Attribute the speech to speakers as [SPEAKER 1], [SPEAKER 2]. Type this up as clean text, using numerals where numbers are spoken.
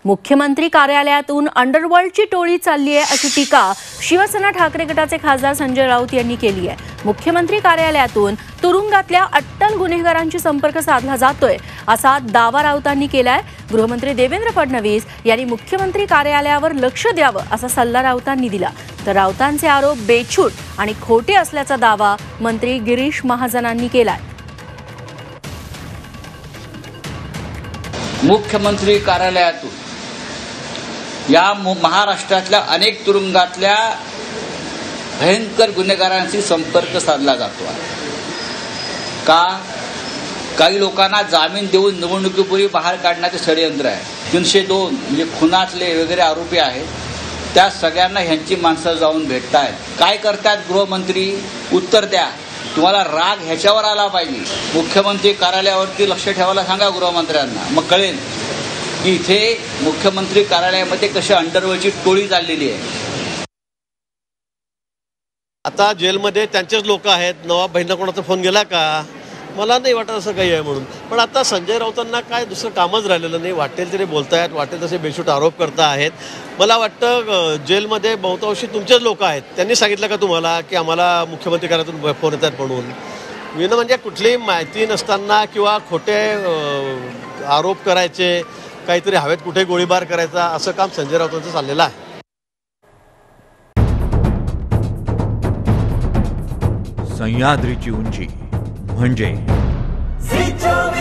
[SPEAKER 1] मुख्यमंत्री कार्यालयातून अंडरवर्ल्डची टोळी चालली आहे अशी टीका शिवसेना ठाकरे गटाचे खासदार संजय राऊत यांनी केली आहे। मुख्यमंत्री कार्यालयातून तुरुंगातल्या अट्टल गुन्हेगारांशी संपर्क साधला जातोय असा दावा राऊतांनी केलाय। गृहमंत्री देवेंद्र फडणवीस यांनी मुख्यमंत्री कार्यालयावर लक्ष द्यावं असा सल्ला राऊतांनी दिला, तर राऊतांचे आरोप बेछूट आणि खोटे असल्याचा दावा मंत्री गिरीश महाजनांनी केलाय।
[SPEAKER 2] मुख्यमंत्री कार्यालयातून या महाराष्ट्रातल्या अनेक तुरुंगातल्या भयंकर गुन्हेगारांशी संपर्क साधला जातो का? काही लोकांना जामीन देऊन निवडणुकीपूर्वी बाहेर काढण्याचे षडयंत्र आहे। 302 म्हणजे खुनातले वगैरे आरोपी आहेत, त्या सगळ्यांना ह्यांची माणसं जाऊन भेटतायत। काय करतात गृहमंत्री? उत्तर द्या। तुम्हाला राग ह्याच्यावर आला पाहिजे, मुख्यमंत्री कार्यालयावरती लक्ष ठेवायला सांगा गृहमंत्र्यांना, मग कळेल की इथे मुख्यमंत्री कार्यालयामध्ये कशी अंडरवर्ल्डची टोळी चाललेली आहे।
[SPEAKER 3] आता जेलमध्ये त्यांचेच लोक आहेत। नवाब भाईंना कोणाचा फोन गेला का? मला नाही वाटत असं काही आहे म्हणून। पण आता संजय राऊतांना काय दुसरं कामच राहिलेलं नाही, वाटेल तरी बोलतायत, वाटेल तसे बेछूट आरोप करता आहेत। मला वाटतं जेलमध्ये बहुतांशी तुमचेच लोक आहेत। त्यांनी सांगितलं का तुम्हाला की आम्हाला मुख्यमंत्री कार्यालयातून फोन येतात म्हणून? विना म्हणजे कुठलीही माहिती नसताना किंवा खोटे आरोप करायचे, काहीतरी हवेत कुठे गोळीबार करायचा, असं काम संजय राऊतांचं चाललेलं आहे।
[SPEAKER 4] सह्याद्रीची उंची म्हणजे